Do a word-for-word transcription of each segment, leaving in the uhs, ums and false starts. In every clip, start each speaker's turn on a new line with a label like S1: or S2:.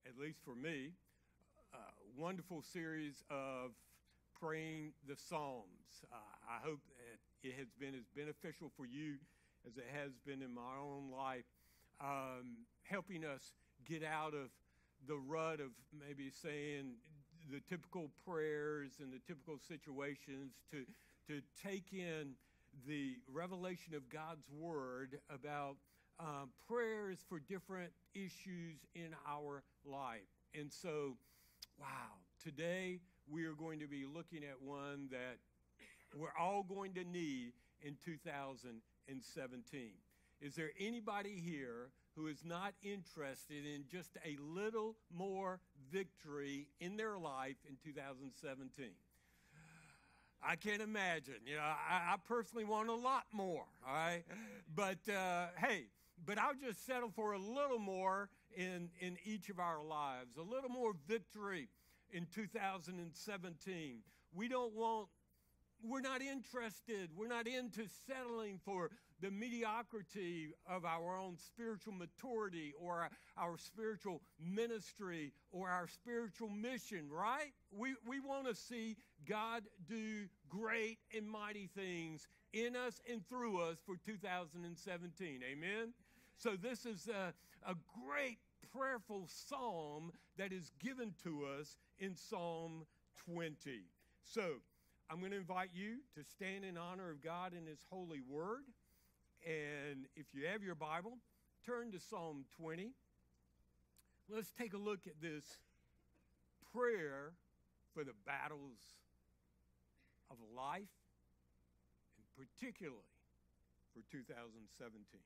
S1: at least for me, a wonderful series of praying the Psalms. Uh, I hope that it has been as beneficial for you as it has been in my own life, um, helping us get out of the rut of maybe saying the typical prayers and the typical situations to, to take in the revelation of God's Word about um, prayers for different issues in our life. And so, wow, today we are going to be looking at one that we're all going to need in two thousand seventeen. Is there anybody here who is not interested in just a little more victory in their life in two thousand seventeen? I can't imagine. You know, I, I personally want a lot more, all right? But, uh, hey, but I'll just settle for a little more in, in each of our lives, a little more victory in two thousand seventeen. We don't want, we're not interested, we're not into settling for the mediocrity of our own spiritual maturity or our, our spiritual ministry or our spiritual mission, right? We, we want to see God do great and mighty things in us and through us for two thousand seventeen. Amen? So this is a, a great prayerful psalm that is given to us in Psalm twenty. So I'm going to invite you to stand in honor of God and His holy word. And if you have your Bible, turn to Psalm twenty. Let's take a look at this prayer for the battles of life, and particularly for two thousand seventeen.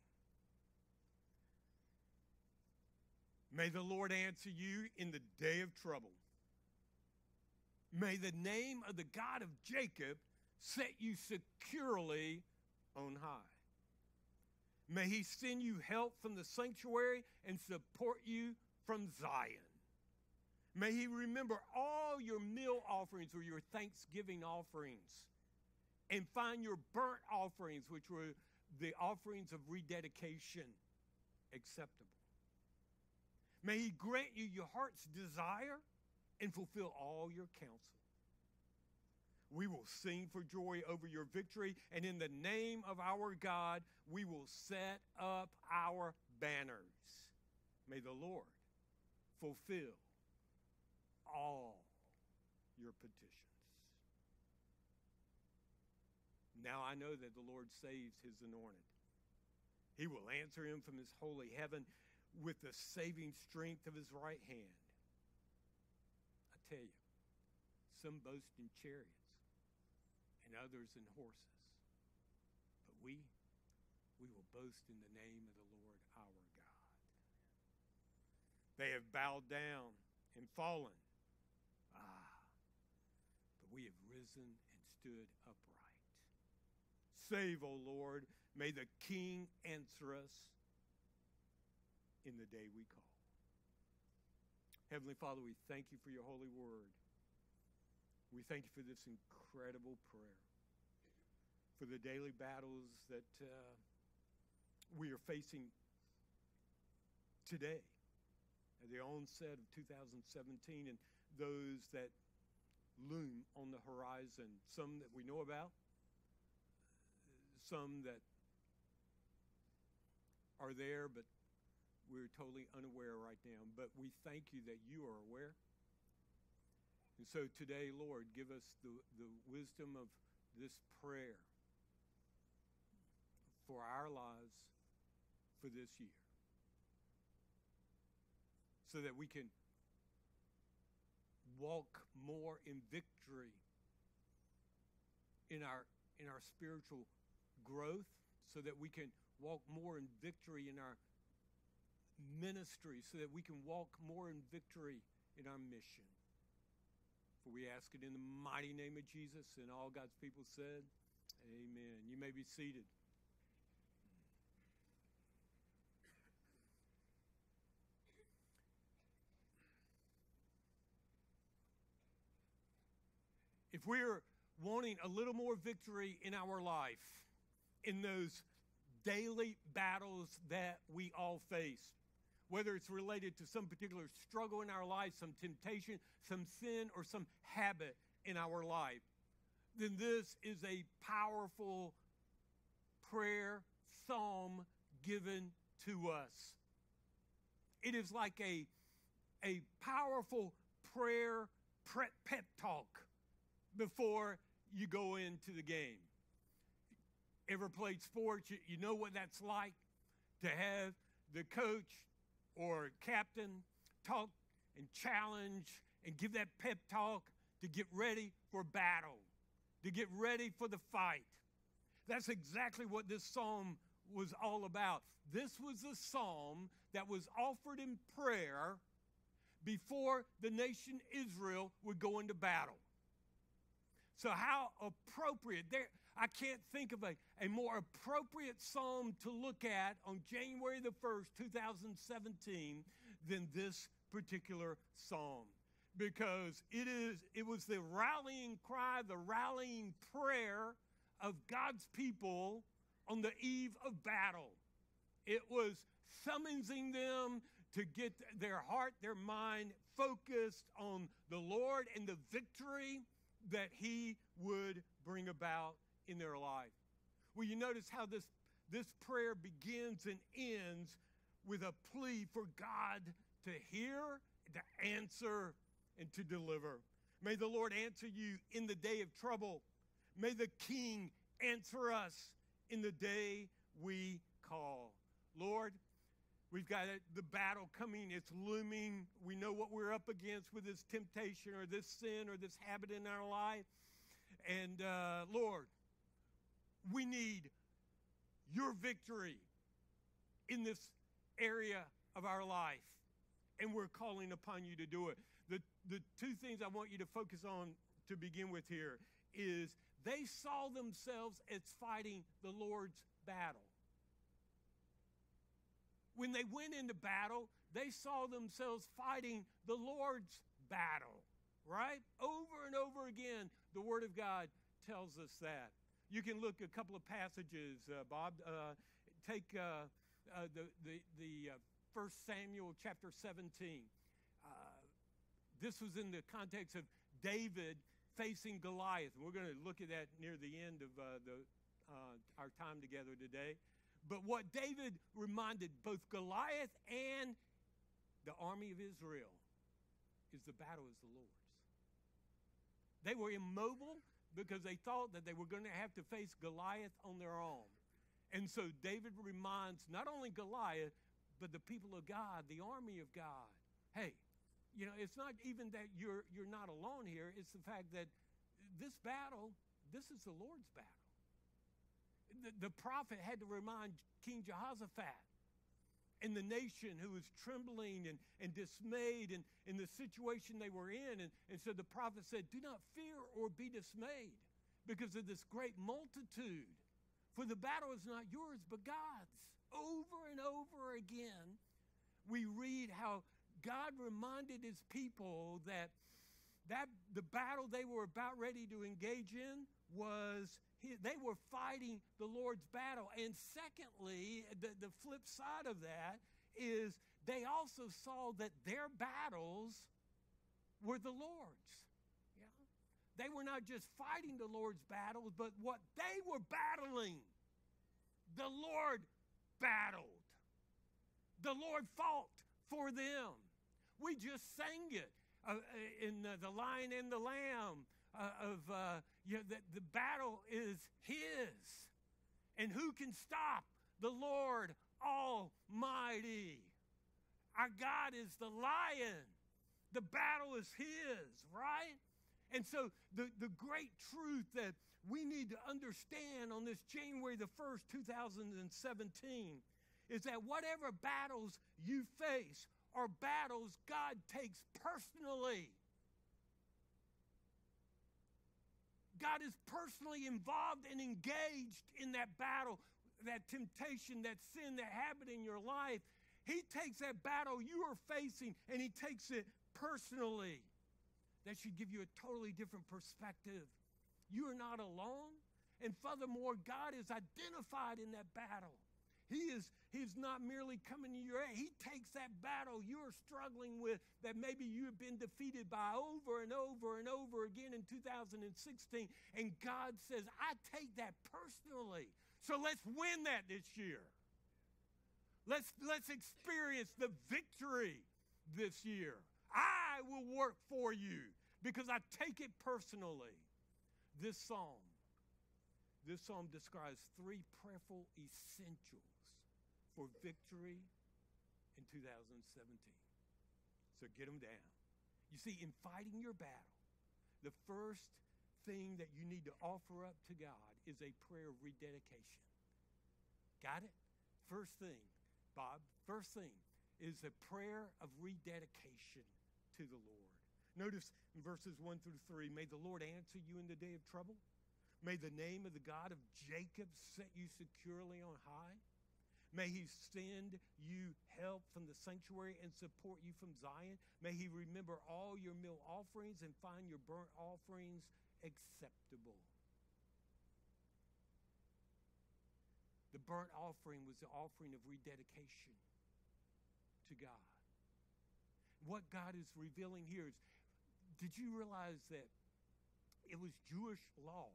S1: May the Lord answer you in the day of trouble. May the name of the God of Jacob set you securely on high. May He send you help from the sanctuary and support you from Zion. May He remember all your meal offerings or your thanksgiving offerings and find your burnt offerings, which were the offerings of rededication, acceptable. May He grant you your heart's desire and fulfill all your counsel. We will sing for joy over your victory, and in the name of our God, we will set up our banners. May the Lord fulfill all your petitions. Now I know that the Lord saves His anointed. He will answer him from His holy heaven with the saving strength of His right hand. I tell you, some boast in chariots and others in horses, but we, we will boast in the name of the Lord our God. They have bowed down and fallen. Ah, but we have risen and stood upright. Save, O Lord, may the King answer us in the day we call. Heavenly Father, we thank You for Your holy word. We thank You for this incredible prayer, for the daily battles that uh, we are facing today at the onset of two thousand seventeen, and those that loom on the horizon, some that we know about, some that are there, but we're totally unaware right now. But we thank You that You are aware. And so today, Lord, give us the, the wisdom of this prayer for our lives for this year, so that we can walk more in victory in our in our spiritual growth, so that we can walk more in victory in our ministry, so that we can walk more in victory in our mission. For we ask it in the mighty name of Jesus, and all God's people said, amen. You may be seated. If we're wanting a little more victory in our life, in those daily battles that we all face, whether it's related to some particular struggle in our life, some temptation, some sin, or some habit in our life, then this is a powerful prayer psalm given to us. It is like a, a powerful prayer pep talk before you go into the game. Ever played sports? You, you know what that's like to have the coach or captain talk and challenge and give that pep talk to get ready for battle, to get ready for the fight. That's exactly what this psalm was all about. This was a psalm that was offered in prayer before the nation Israel would go into battle. So how appropriate. There, I can't think of a, a more appropriate psalm to look at on January the first, two thousand seventeen than this particular psalm. Because it is, it was the rallying cry, the rallying prayer of God's people on the eve of battle. It was summoning them to get their heart, their mind focused on the Lord and the victory that he would bring about in their life. Well, you notice how this, this prayer begins and ends with a plea for God to hear, to answer, and to deliver. May the Lord answer you in the day of trouble. May the King answer us in the day we call. Lord, we've got the battle coming. It's looming. We know what we're up against with this temptation or this sin or this habit in our life. And uh, Lord, we need your victory in this area of our life. And we're calling upon you to do it. The, the two things I want you to focus on to begin with here is they saw themselves as fighting the Lord's battle. When they went into battle, they saw themselves fighting the Lord's battle, right? Over and over again, the Word of God tells us that. You can look a couple of passages, uh, Bob. Uh, take uh, uh, the, the, the uh, First Samuel chapter seventeen. Uh, this was in the context of David facing Goliath. And we're going to look at that near the end of uh, the, uh, our time together today. But what David reminded both Goliath and the army of Israel is the battle is the Lord's. They were immobile because they thought that they were going to have to face Goliath on their own. And so David reminds not only Goliath, but the people of God, the army of God. Hey, you know, it's not even that you're you're not alone here. It's the fact that this battle, this is the Lord's battle. The, the prophet had to remind King Jehoshaphat and the nation who was trembling and, and dismayed in, in the situation they were in. And, and so the prophet said, do not fear or be dismayed because of this great multitude. For the battle is not yours, but God's. Over and over again, we read how God reminded his people that, that the battle they were about ready to engage in was, they were fighting the Lord's battle. And secondly, the, the flip side of that is they also saw that their battles were the Lord's. Yeah? They were not just fighting the Lord's battles, but what they were battling, the Lord battled. The Lord fought for them. We just sang it uh, in uh, The Lion and the Lamb uh, of, uh, you know, that the battle is his. And who can stop the Lord Almighty? Our God is the lion. The battle is his, right? And so the, the great truth that we need to understand on this January the first, two thousand seventeen is that whatever battles you face are battles God takes personally. God is personally involved and engaged in that battle, that temptation, that sin, that habit in your life. He takes that battle you are facing and he takes it personally. That should give you a totally different perspective. You are not alone. And furthermore, God is identified in that battle. He is He's not merely coming to your aid. He takes that battle you're struggling with that maybe you have been defeated by over and over and over again in two thousand sixteen. And God says, I take that personally. So let's win that this year. Let's, let's experience the victory this year. I will work for you because I take it personally. This psalm, this psalm describes three prayerful essentials for victory in two thousand seventeen. So get them down. You see, in fighting your battle, the first thing that you need to offer up to God is a prayer of rededication. Got it? First thing, Bob, first thing is a prayer of rededication to the Lord. Notice in verses one through three, may the Lord answer you in the day of trouble. May the name of the God of Jacob set you securely on high. May he send you help from the sanctuary and support you from Zion. May he remember all your meal offerings and find your burnt offerings acceptable. The burnt offering was the offering of rededication to God. What God is revealing here is, did you realize that it was Jewish law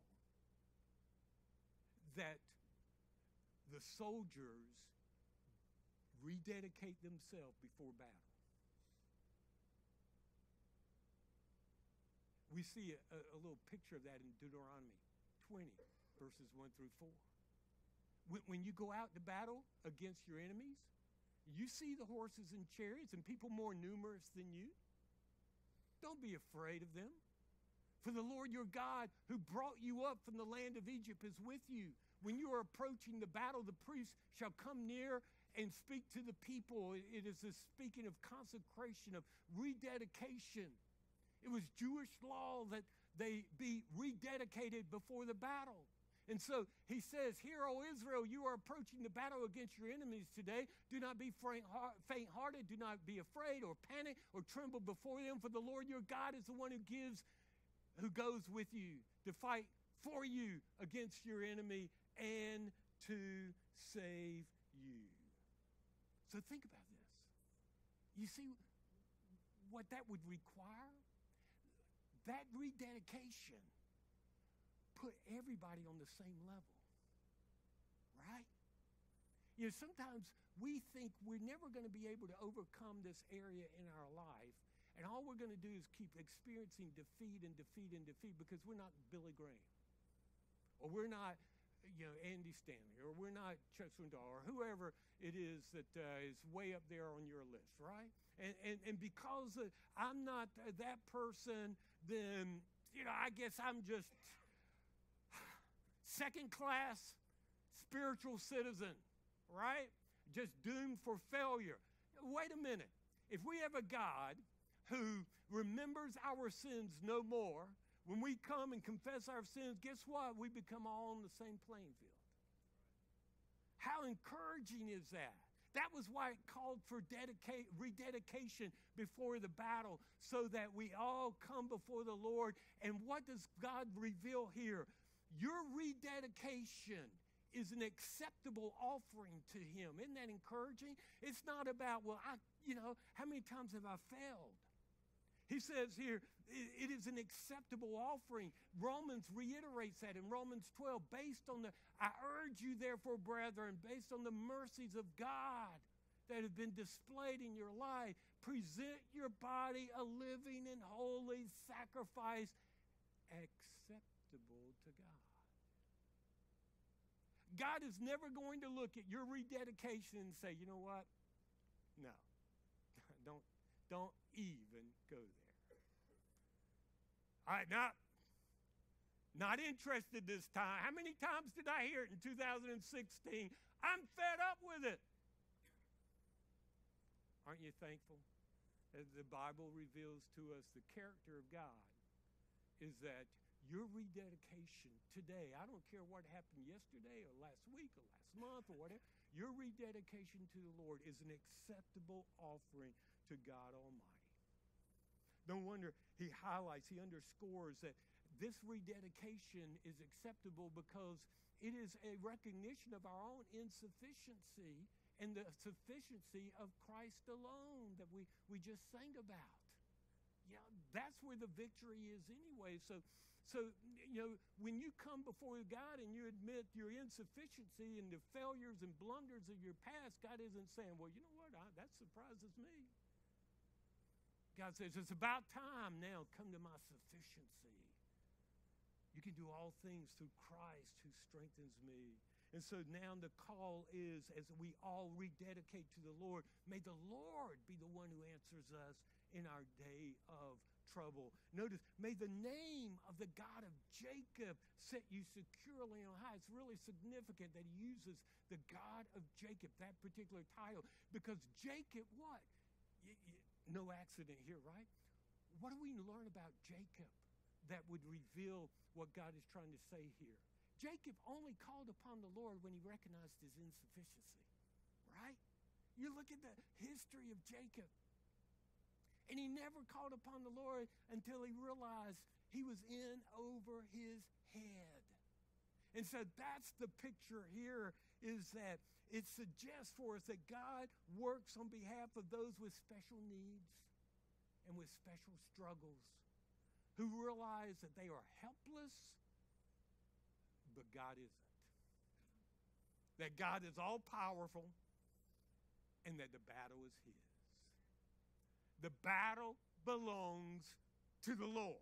S1: that the soldiers rededicate themselves before battle? We see a, a, a little picture of that in Deuteronomy twenty, verses one through four. When, when you go out to battle against your enemies, you see the horses and chariots and people more numerous than you. Don't be afraid of them. For the Lord your God, who brought you up from the land of Egypt, is with you. When you are approaching the battle, the priest shall come near and speak to the people. It is a speaking of consecration, of rededication. It was Jewish law that they be rededicated before the battle. And so he says, "Hear, O Israel, you are approaching the battle against your enemies today. Do not be faint-hearted. Do not be afraid or panic or tremble before them. For the Lord your God is the one who gives, who goes with you to fight for you against your enemy and to save you." So think about this. You see what that would require? That rededication put everybody on the same level, right? You know, sometimes we think we're never going to be able to overcome this area in our life, and all we're going to do is keep experiencing defeat and defeat and defeat because we're not Billy Graham, or we're not, you know, Andy Stanley, or we're not Chuck Swindoll, or whoever it is that uh, is way up there on your list, right? And and, and because uh, I'm not uh, that person, then, you know, I guess I'm just second-class spiritual citizen, right? Just doomed for failure. Wait a minute. If we have a God who remembers our sins no more, when we come and confess our sins, guess what? We become all on the same playing field. How encouraging is that? That was why it called for dedicate, rededication before the battle, so that we all come before the Lord. And what does God reveal here? Your rededication is an acceptable offering to him. Isn't that encouraging? It's not about, well, I, you know, how many times have I failed? He says here, it, it is an acceptable offering. Romans reiterates that in Romans twelve, based on the, I urge you therefore, brethren, based on the mercies of God that have been displayed in your life, present your body a living and holy sacrifice acceptable to God. God is never going to look at your rededication and say, you know what? No, don't, don't even go there. All right, now, not interested this time. How many times did I hear it in two thousand sixteen? I'm fed up with it. Aren't you thankful? As the Bible reveals to us the character of God is that your rededication today, I don't care what happened yesterday or last week or last month or whatever, your rededication to the Lord is an acceptable offering to God Almighty. No wonder he highlights, he underscores that this rededication is acceptable because it is a recognition of our own insufficiency and the sufficiency of Christ alone that we, we just sang about. Yeah, that's where the victory is anyway. So, so you know, when you come before God and you admit your insufficiency and the failures and blunders of your past, God isn't saying, well, you know what, I, that surprises me. God says, it's about time now, come to my sufficiency. You can do all things through Christ who strengthens me. And so now the call is, as we all rededicate to the Lord, may the Lord be the one who answers us in our day of trouble. Notice, may the name of the God of Jacob set you securely on high. It's really significant that he uses the God of Jacob, that particular title, because Jacob, what? Y- y- no accident here, right? What do we learn about Jacob that would reveal what God is trying to say here? Jacob only called upon the Lord when he recognized his insufficiency, right? You look at the history of Jacob, and he never called upon the Lord until he realized he was in over his head. And so that's the picture here, is that it suggests for us that God works on behalf of those with special needs and with special struggles, who realize that they are helpless, but God isn't. That God is all-powerful and that the battle is his. The battle belongs to the Lord.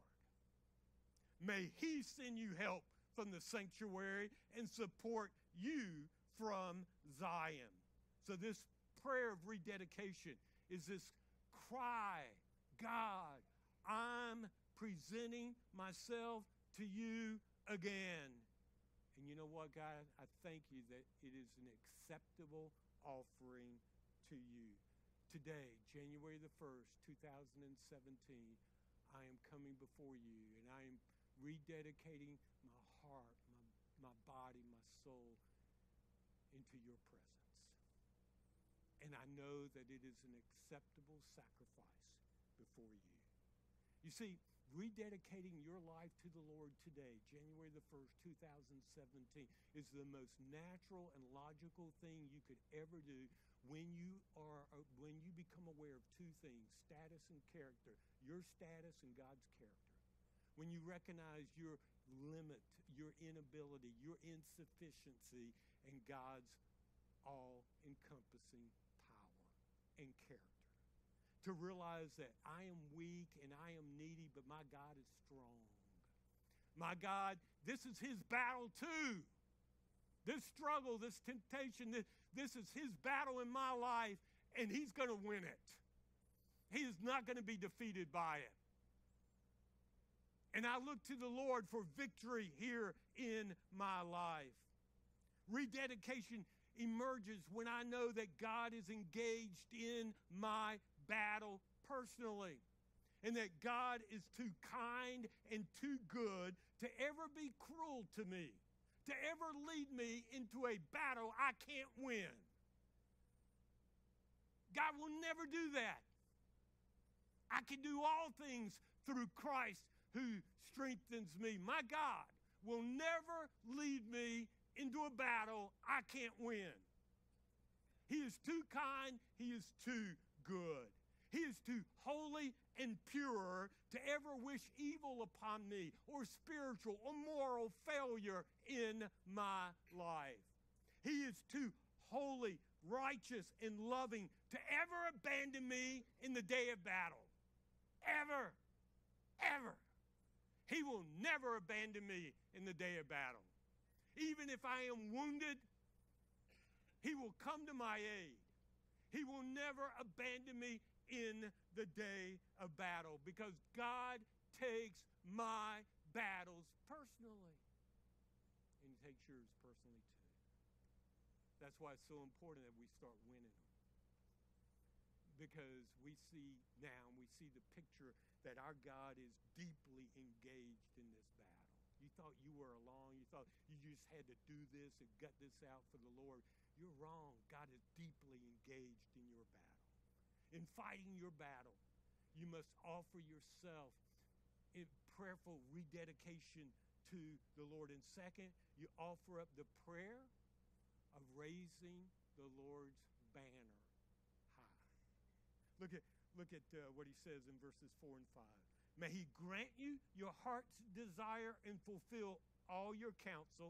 S1: May he send you help from the sanctuary and support you from Zion. So this prayer of rededication is this cry, God, I'm presenting myself to you again. And you know what, God? I thank you that it is an acceptable offering to you. Today, January the first, two thousand seventeen, I am coming before you, and I am rededicating my heart, my, my body, my soul into your presence. And I know that it is an acceptable sacrifice before you. You see, rededicating your life to the Lord today, January the first, two thousand seventeen, is the most natural and logical thing you could ever do when you are uh, when you become aware of two things, status and character, your status and God's character. When you recognize your limit, your inability, your insufficiency, and God's all-encompassing power and character. To realize that I am weak and I am needy, but my God is strong. My God, this is his battle too. This struggle, this temptation, this, this is his battle in my life, and he's going to win it. He is not going to be defeated by it. And I look to the Lord for victory here in my life. Rededication emerges when I know that God is engaged in my battle personally, and that God is too kind and too good to ever be cruel to me, to ever lead me into a battle I can't win. God will never do that. I can do all things through Christ who strengthens me. My God will never lead me into a battle I can't win. He is too kind. He is too good. He is too holy and pure to ever wish evil upon me or spiritual or moral failure in my life. He is too holy, righteous, and loving to ever abandon me in the day of battle. Ever. Ever. He will never abandon me in the day of battle. Even if I am wounded, he will come to my aid. He will never abandon me in the day of battle, because God takes my battles personally. And he takes yours personally too. That's why it's so important that we start winning them. Because we see now, we see the picture that our God is deeply engaged in this battle. You thought you were alone. You thought you just had to do this and gut this out for the Lord. You're wrong. God is deeply engaged in your battle. In fighting your battle, you must offer yourself in prayerful rededication to the Lord. And second, you offer up the prayer of raising the Lord's banner high. Look at, look at uh, what he says in verses four and five. May he grant you your heart's desire and fulfill all your counsel.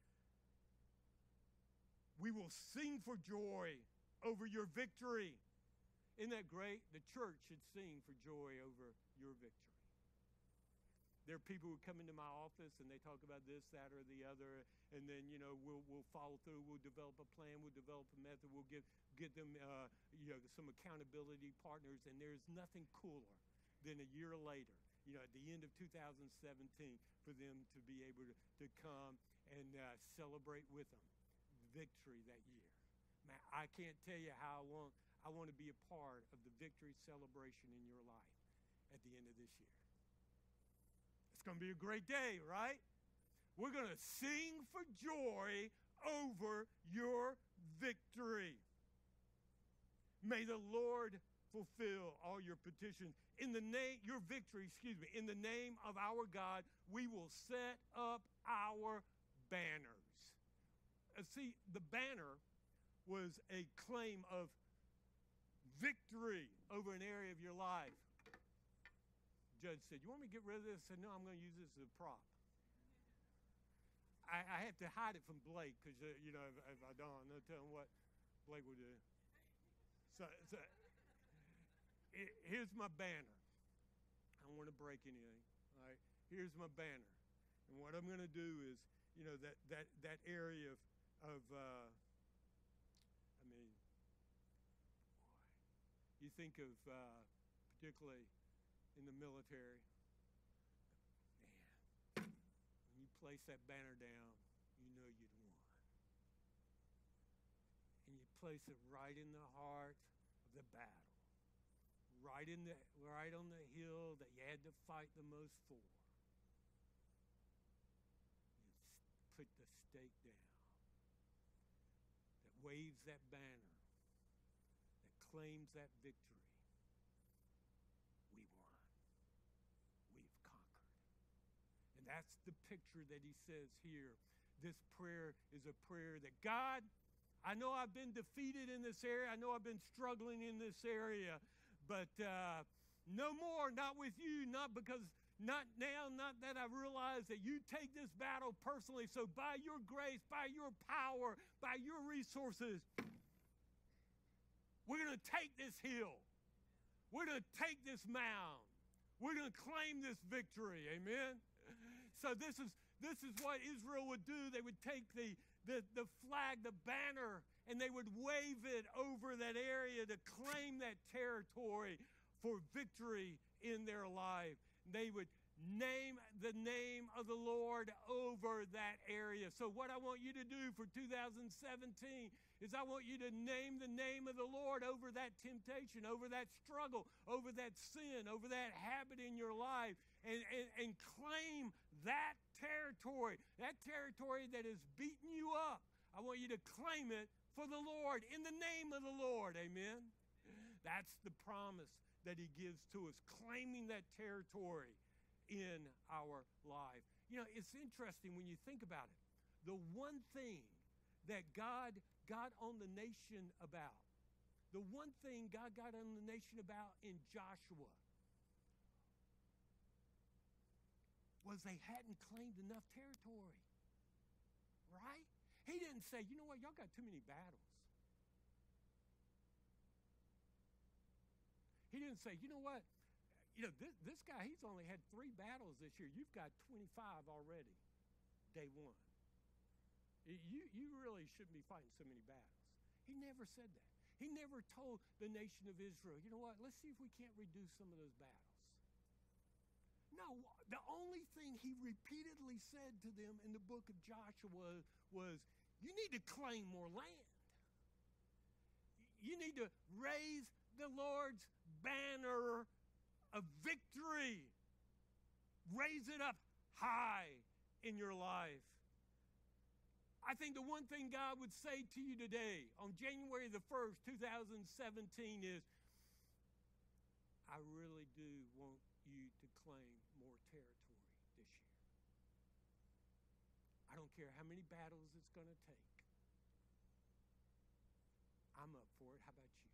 S1: We will sing for joy over your victory. Isn't that great? The church should sing for joy over your victory. There are people who come into my office and they talk about this, that, or the other, and then, you know, we'll we'll follow through. We'll develop a plan. We'll develop a method. We'll give get them, uh, you know, some accountability partners. And there's nothing cooler than a year later, you know, at the end of two thousand seventeen, for them to be able to, to come and uh, celebrate with them victory that year. Man, I can't tell you how I want I want to be a part of the victory celebration in your life at the end of this year. It's going to be a great day, right? We're going to sing for joy over your victory. May the Lord fulfill all your petitions. In the name, your victory, excuse me, in the name of our God, we will set up our banners. Uh, see, the banner was a claim of victory over an area of your life. Judge said, you want me to get rid of this? I said, no, I'm going to use this as a prop. I, I have to hide it from Blake because, uh, you know, if, if I don't, no telling what Blake will do. So, so it, here's my banner. I don't want to break anything. All right? Here's my banner. And what I'm going to do is, you know, that, that, that area of, of uh, I mean, you think of uh, particularly in the military, man, when you place that banner down, you know you'd won. And you place it right in the heart of the battle, right in the right on the hill that you had to fight the most for. You put the stake down that waves that banner, that claims that victory. We won. We've conquered. And that's the picture that he says here. This prayer is a prayer that, God, I know I've been defeated in this area. I know I've been struggling in this area. But uh, no more, not with you, not because, not now, not that I realize that you take this battle personally. So by your grace, by your power, by your resources, we're going to take this hill. We're going to take this mound. We're going to claim this victory. Amen? So this is this is what Israel would do. They would take the, the, the flag, the banner, and they would wave it over that area to claim that territory for victory in their life. They would name the name of the Lord over that area. So what I want you to do for two thousand seventeen is I want you to name the name of the Lord over that temptation, over that struggle, over that sin, over that habit in your life, and, and, and claim that territory, that territory that has beaten you up. I want you to claim it for the Lord, in the name of the Lord. Amen? That's the promise that he gives to us, claiming that territory in our life. You know, it's interesting when you think about it. The one thing that God got on the nation about, the one thing God got on the nation about in Joshua was they hadn't claimed enough territory. Right? He didn't say, you know what, y'all got too many battles. He didn't say, you know what, you know, this, this guy, he's only had three battles this year. You've got twenty-five already, day one. You, you really shouldn't be fighting so many battles. He never said that. He never told the nation of Israel, you know what, let's see if we can't reduce some of those battles. No, the only thing he repeatedly said to them in the book of Joshua was, you need to claim more land. You need to raise the Lord's banner of victory. Raise it up high in your life. I think the one thing God would say to you today on January the first, two thousand seventeen is, I really do want you to claim more territory this year. I don't care how many battles it's going to take. I'm up for it. How about you?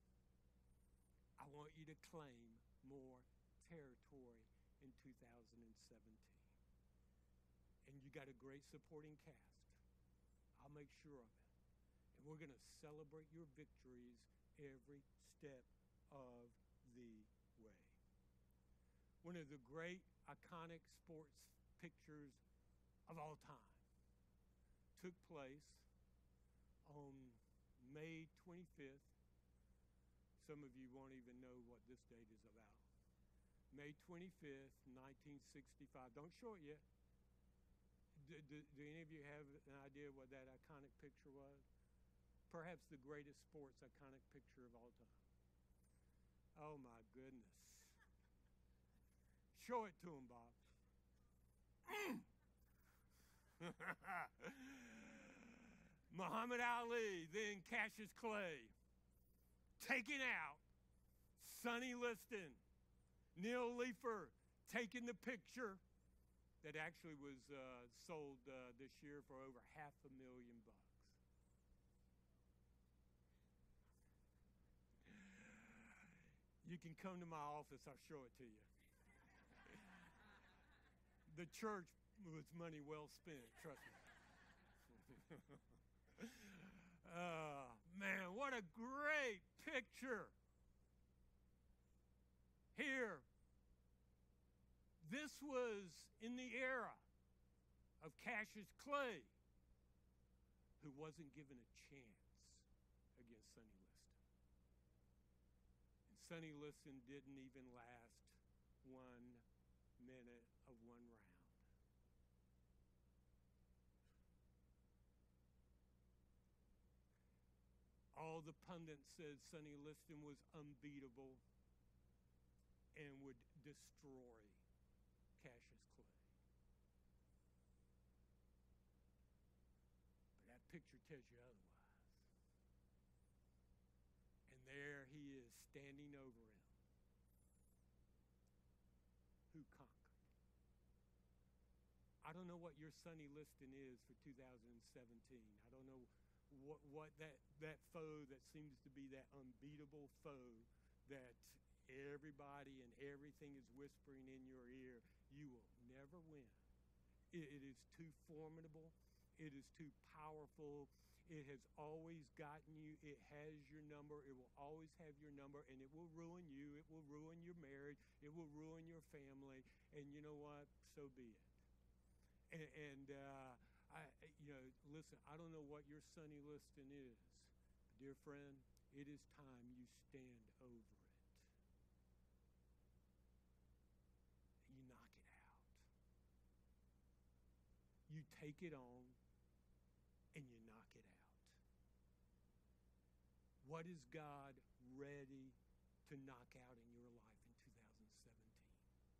S1: I want you to claim more territory in two thousand seventeen. And you got a great supporting cast. I'll make sure of it. And we're going to celebrate your victories every step of the way. One of the great iconic sports pictures of all time took place on May twenty-fifth. Some of you won't even know what this date is about. May twenty-fifth, nineteen sixty-five. Don't show it yet. Do, do, do any of you have an idea what that iconic picture was? Perhaps the greatest sports iconic picture of all time. Oh my goodness. Show it to him, Bob. Muhammad Ali, then Cassius Clay, taking out Sonny Liston, Neil Leifer taking the picture that actually was uh, sold uh, this year for over half a million bucks. You can come to my office, I'll show it to you. The church was money well spent, trust me. uh, man, what a great picture. Here, this was in the era of Cassius Clay, who wasn't given a chance against Sonny Liston. And Sonny Liston didn't even last one minute of one round. All the pundits said Sonny Liston was unbeatable and would destroy Cassius Clay. But that picture tells you otherwise. And there he is standing over him. Who conquered? I don't know what your Sonny Liston is for two thousand seventeen. I don't know what, what that, that foe that seems to be that unbeatable foe that everybody and everything is whispering in your ear. You will never win. It, it is too formidable. It is too powerful. It has always gotten you. It has your number. It will always have your number, and it will ruin you. It will ruin your marriage. It will ruin your family. And you know what? So be it. And, and uh, I, you know, listen, I don't know what your Sonny Liston is, but dear friend, it is time you stand over it. You knock it out. You take it on and you knock it out. What is God ready to knock out in your life in two thousand seventeen?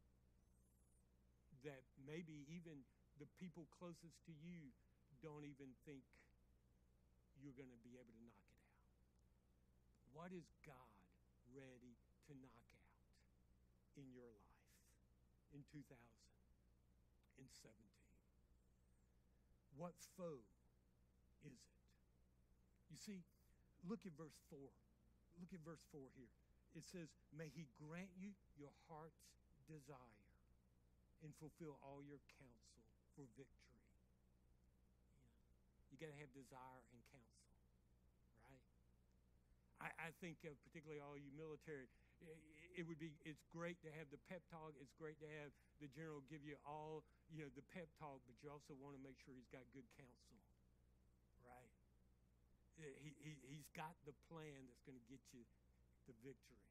S1: That maybe even the people closest to you don't even think you're going to be able to knock it out. What is God ready to knock out in your life in two thousand seventeen? What foe is it? You see, look at verse four. Look at verse four here. It says, may he grant you your heart's desire and fulfill all your counsel for victory. You, know, you got to have desire and counsel, right? I, I think of particularly all you military, it, it would be, it's great to have the pep talk. It's great to have the general give you all, you know, the pep talk, but you also want to make sure he's got good counsel, right? He, he, he's got the plan that's going to get you the victory.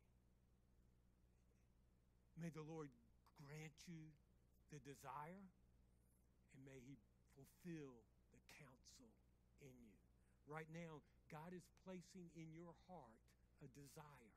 S1: May the Lord grant you the desire, and may he fulfill the counsel in you. Right now, God is placing in your heart a desire,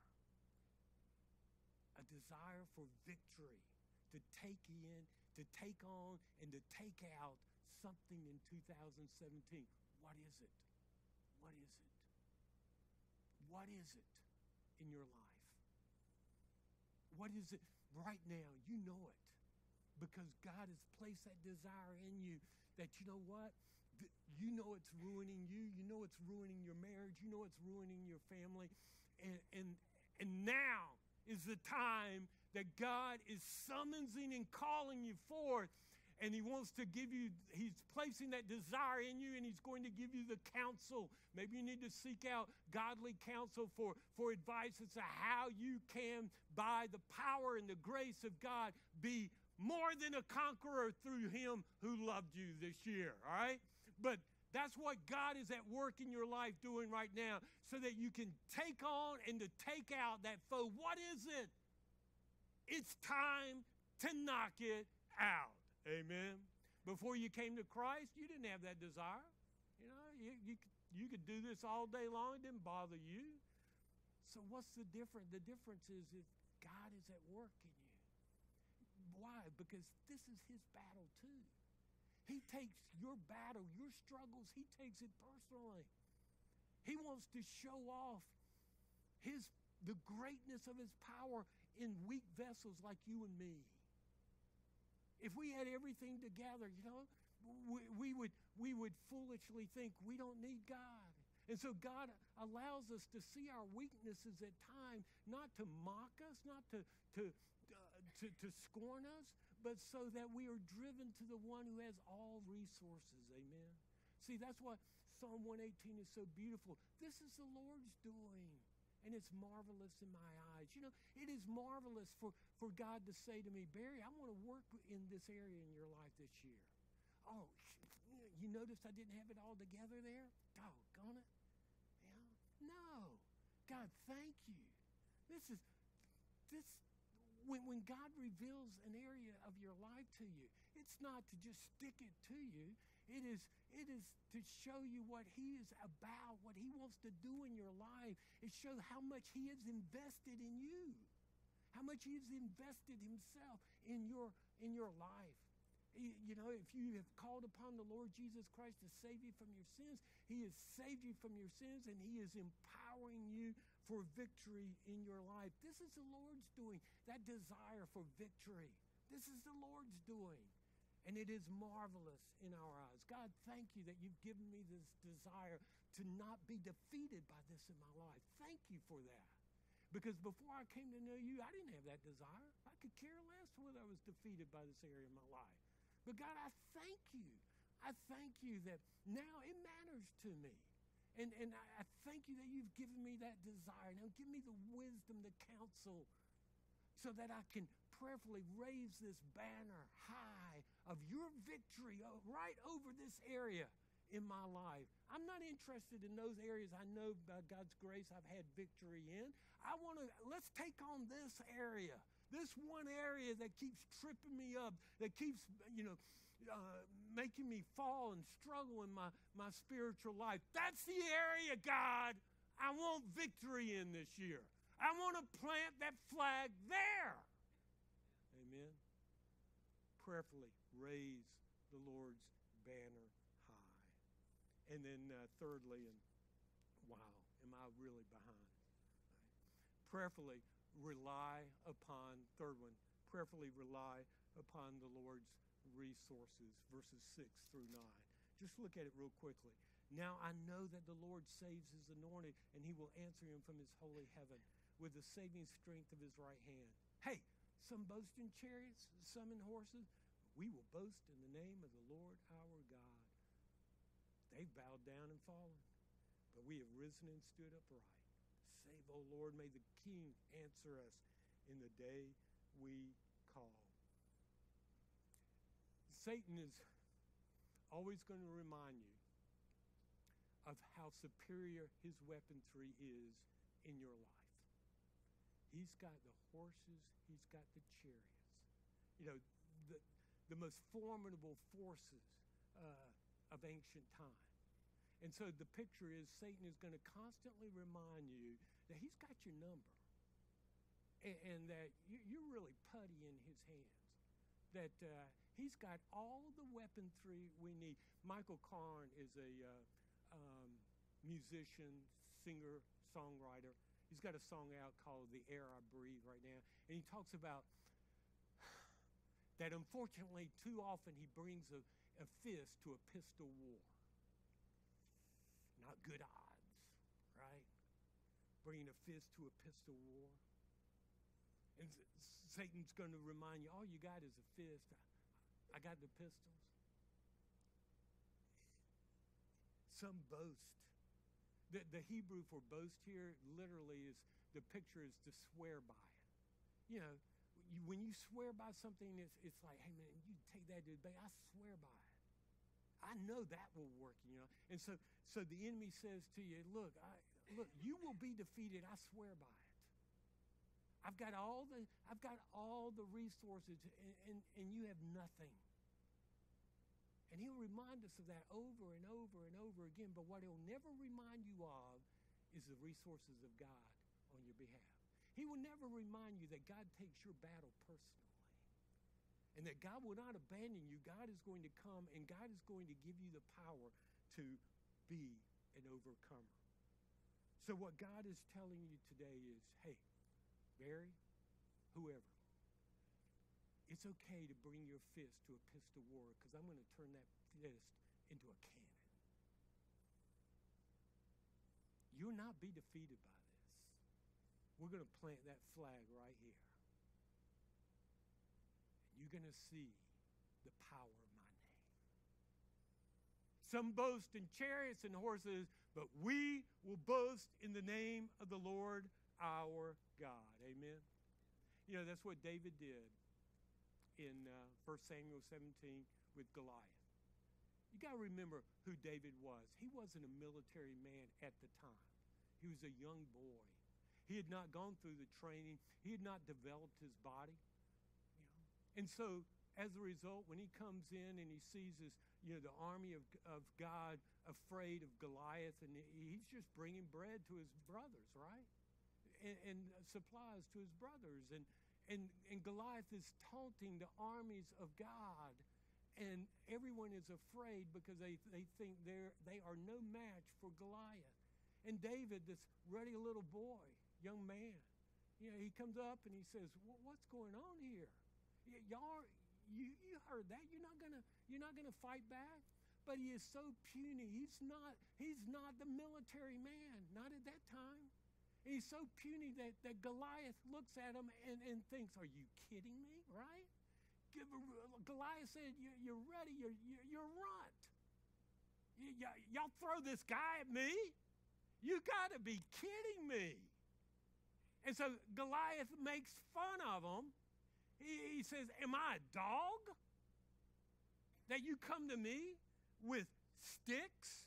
S1: a desire for victory, to take in, to take on, and to take out something in two thousand seventeen. What is it? What is it? What is it in your life? What is it right now? You know it because God has placed that desire in you. that, you know what? You know it's ruining you. You know it's ruining your marriage. You know it's ruining your family. And, and, and now is the time that God is summoning and calling you forth. And he wants to give you, he's placing that desire in you, and he's going to give you the counsel. Maybe you need to seek out godly counsel for, for advice as to how you can, by the power and the grace of God, be more than a conqueror through him who loved you this year, all right? But that's what God is at work in your life doing right now, so that you can take on and to take out that foe. What is it? It's time to knock it out. Amen. Before you came to Christ, you didn't have that desire. You know, you, you, you could do this all day long. It didn't bother you. So what's the difference? The difference is that God is at work in you. Why? Because this is his battle too. He takes your battle, your struggles, he takes it personally. He wants to show off his the greatness of his power in weak vessels like you and me. If we had everything together, you know, we, we would we would foolishly think we don't need God. And so God allows us to see our weaknesses at times, not to mock us, not to to, uh, to to scorn us, but so that we are driven to the one who has all resources. Amen. See, that's what Psalm one eighteen is so beautiful. This is the Lord's doing, and it's marvelous in my eyes. You know, it is marvelous for, for God to say to me, Barry, I want to work in this area in your life this year. Oh, you noticed I didn't have it all together there? Doggone it. Yeah. No. God, thank you. This is, this, when, when God reveals an area of your life to you, it's not to just stick it to you. It is, it is to show you what he is about, what he wants to do in your life. It shows how much he has invested in you, how much he has invested himself in your, in your life. You know, if you have called upon the Lord Jesus Christ to save you from your sins, he has saved you from your sins, and he is empowering you for victory in your life. This is the Lord's doing, that desire for victory. This is the Lord's doing. And it is marvelous in our eyes. God, thank you that you've given me this desire to not be defeated by this in my life. Thank you for that. Because before I came to know you, I didn't have that desire. I could care less whether I was defeated by this area of my life. But God, I thank you. I thank you that now it matters to me. And, and I, I thank you that you've given me that desire. Now give me the wisdom, the counsel, so that I can prayerfully raise this banner high of your victory right over this area in my life. I'm not interested in those areas I know by God's grace I've had victory in. I want to, let's take on this area, this one area that keeps tripping me up, that keeps, you know, uh, making me fall and struggle in my, my spiritual life. That's the area, God, I want victory in this year. I want to plant that flag there. Amen. Prayerfully raise the Lord's banner high. And then uh, thirdly, and wow, am I really behind? Prayerfully rely upon, third one, prayerfully rely upon the Lord's resources, verses six through nine. Just look at it real quickly. Now I know that the Lord saves his anointed, and he will answer him from his holy heaven with the saving strength of his right hand. Hey, some boast in chariots, some in horses. We will boast in the name of the Lord our God. They've bowed down and fallen, but we have risen and stood upright. Save, O Lord, may the King answer us in the day we call. Satan is always going to remind you of how superior his weaponry is in your life. He's got the horses, he's got the chariots. You know, the, the most formidable forces uh, of ancient time. And so the picture is Satan is going to constantly remind you that he's got your number, and, and that you, you're really putty in his hands, that uh, he's got all of the weaponry we need. Michael Karn is a uh, um, musician, singer, songwriter. He's got a song out called The Air I Breathe right now. And he talks about that unfortunately too often he brings a, a fist to a pistol war. Not good odds, right? Bringing a fist to a pistol war. And Satan's going to remind you, all you got is a fist. I got the pistols. Some boast. The, the Hebrew for boast here literally is, the picture is to swear by it. You know, you, when you swear by something, it's, it's like, hey man, you take that to the bank, I swear by it. I know that will work, you know. And so so the enemy says to you, look, I, look, you will be defeated, I swear by it. I've got all the I've got all the resources and, and, and you have nothing. And he'll remind us of that over and over and over again. But what he'll never remind you of is the resources of God on your behalf. He will never remind you that God takes your battle personally. And that God will not abandon you. God is going to come and God is going to give you the power to be an overcomer. So what God is telling you today is, hey, Barry, whoever, it's okay to bring your fist to a pistol war because I'm going to turn that fist into a cannon. You'll not be defeated by this. We're going to plant that flag right here. And you're going to see the power of my name. Some boast in chariots and horses, but we will boast in the name of the Lord our God. Amen. You know, that's what David did in uh, First Samuel seventeen with Goliath. You got to remember who David was. He wasn't a military man at the time. He was a young boy. He had not gone through the training. He had not developed his body. You know? And so as a result, when he comes in and he sees this, you know, the army of, of God afraid of Goliath, and he's just bringing bread to his brothers, right? And, and supplies to his brothers. And And, and Goliath is taunting the armies of God. And everyone is afraid because they, they think they're, they are no match for Goliath. And David, this ruddy little boy, young man, you know, he comes up and he says, well, what's going on here? Y- y'all, you, you heard that. You're not gonna, you're not gonna fight back? But he is so puny. He's not, he's not the military man, not at that time. He's so puny that, that Goliath looks at him and, and thinks, are you kidding me, right? Goliath said, you're ready, you're, you're, you're runt. Y- y- y'all throw this guy at me? You got to be kidding me. And so Goliath makes fun of him. He, he says, am I a dog that you come to me with sticks?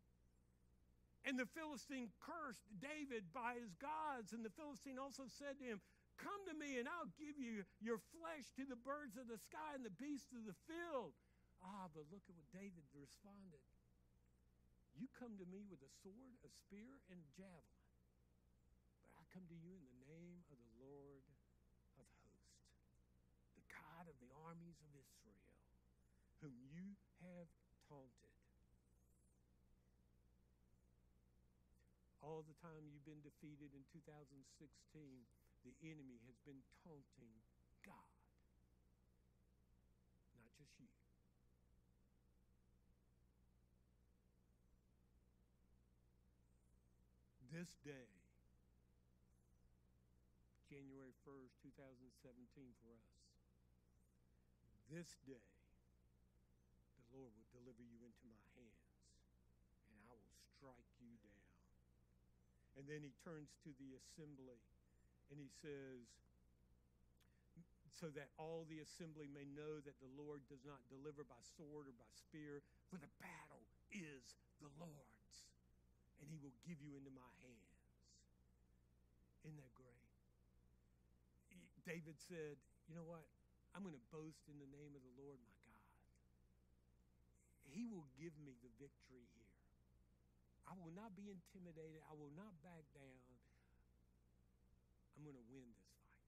S1: And the Philistine cursed David by his gods. And the Philistine also said to him, come to me and I'll give you your flesh to the birds of the sky and the beasts of the field. Ah, but look at what David responded. You come to me with a sword, a spear, and a javelin. But I come to you in the name of the Lord of hosts, the God of the armies of Israel, whom you have taunted. All the time you've been defeated in two thousand sixteen, the enemy has been taunting God, not just you. This day, January first, two thousand seventeen for us, this day, the Lord will deliver you into my hands, and I will strike you down. And then he turns to the assembly and he says, so that all the assembly may know that the Lord does not deliver by sword or by spear, for the battle is the Lord's, and he will give you into my hands. Isn't that great? David said, you know what? I'm going to boast in the name of the Lord my God. He will give me the victory here. I will not be intimidated. I will not back down. I'm going to win this fight.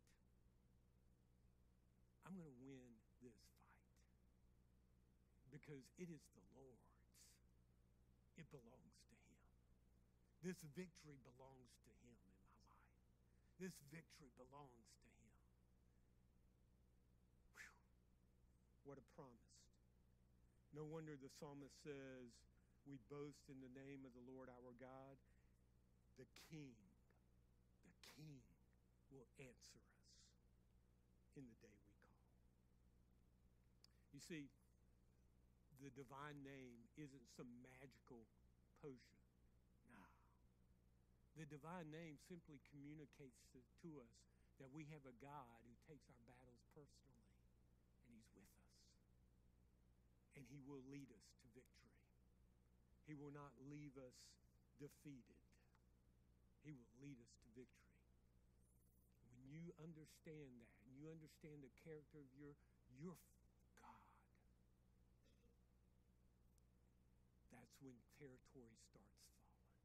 S1: I'm going to win this fight. Because it is the Lord's. It belongs to him. This victory belongs to him in my life. This victory belongs to him. Whew. What a promise. No wonder the psalmist says, we boast in the name of the Lord our God. The King, the King will answer us in the day we call. You see, the divine name isn't some magical potion. No. The divine name simply communicates to, to us that we have a God who takes our battles personally, and he's with us. And he will lead us to victory. He will not leave us defeated. He will lead us to victory. When you understand that, and you understand the character of your, your God, that's when territory starts falling.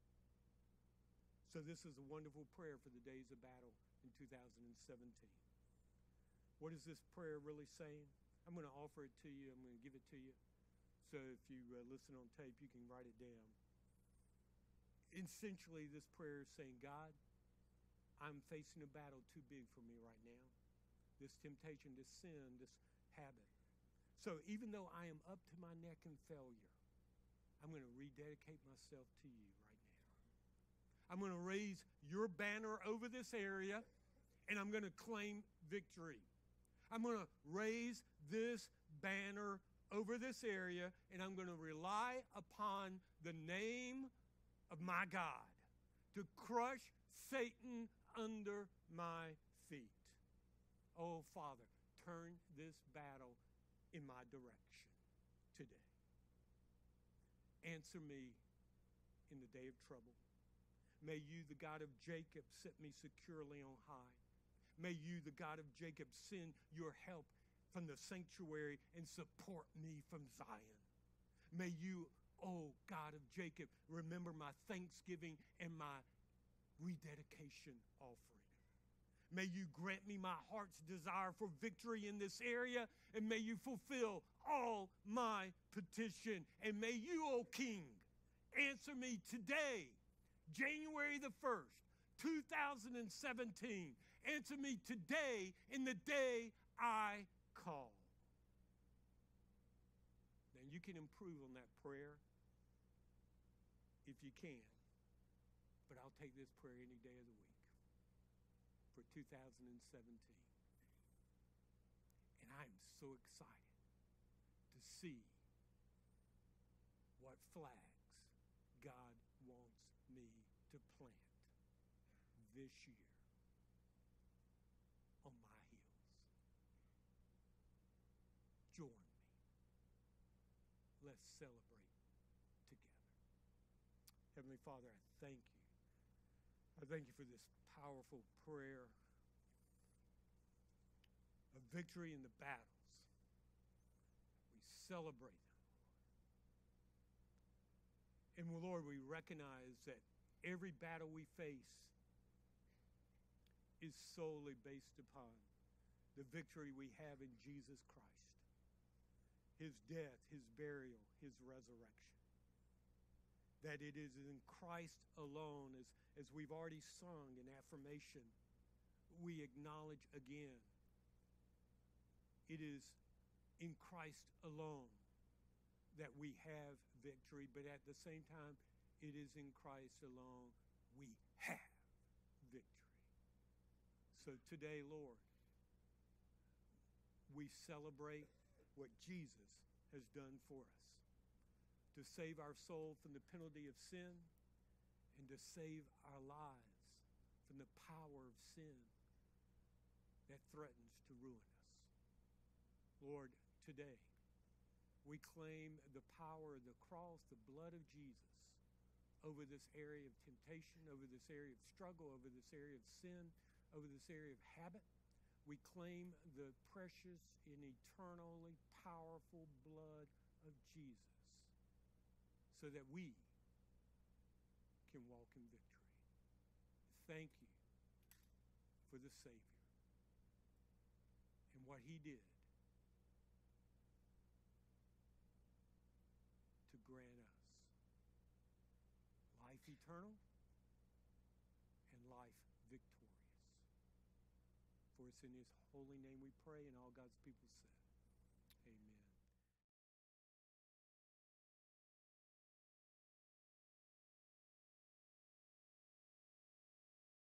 S1: So this is a wonderful prayer for the days of battle in two thousand seventeen. What is this prayer really saying? I'm going to offer it to you. I'm going to give it to you. So if you uh, listen on tape, you can write it down. Essentially, this prayer is saying, God, I'm facing a battle too big for me right now. This temptation, this sin, this habit. So even though I am up to my neck in failure, I'm going to rededicate myself to you right now. I'm going to raise your banner over this area, and I'm going to claim victory. I'm going to raise this banner over this area, and I'm going to rely upon the name of my God to crush Satan under my feet. Oh, Father, turn this battle in my direction today. Answer me in the day of trouble. May you, the God of Jacob, set me securely on high. May you, the God of Jacob, send your help from the sanctuary and support me from Zion. May you, oh God of Jacob, remember my thanksgiving and my rededication offering. May you grant me my heart's desire for victory in this area, and may you fulfill all my petition. And may you, O King, answer me today, January the first, two thousand seventeen. Answer me today in the day I call. Now you can improve on that prayer if you can, but I'll take this prayer any day of the week for two thousand seventeen. And I'm so excited to see what flags God wants me to plant this year on my hills. Join me. Let's celebrate together. Heavenly Father, I thank you. I thank you for this powerful prayer of victory in the battles. We celebrate them, Lord. And Lord, we recognize that every battle we face is solely based upon the victory we have in Jesus Christ, his death, his burial, his resurrection. That it is in Christ alone, as, as we've already sung in affirmation, we acknowledge again, it is in Christ alone that we have victory, but at the same time, it is in Christ alone we have victory. So today, Lord, we celebrate what Jesus has done for us to save our soul from the penalty of sin and to save our lives from the power of sin that threatens to ruin us. Lord, today, we claim the power of the cross, the blood of Jesus, over this area of temptation, over this area of struggle, over this area of sin, over this area of habit. We claim the precious and eternally powerful blood of Jesus so that we can walk in victory. Thank you for the Savior and what he did to grant us life eternal and life victorious. For it's in his holy name we pray, and all God's people said.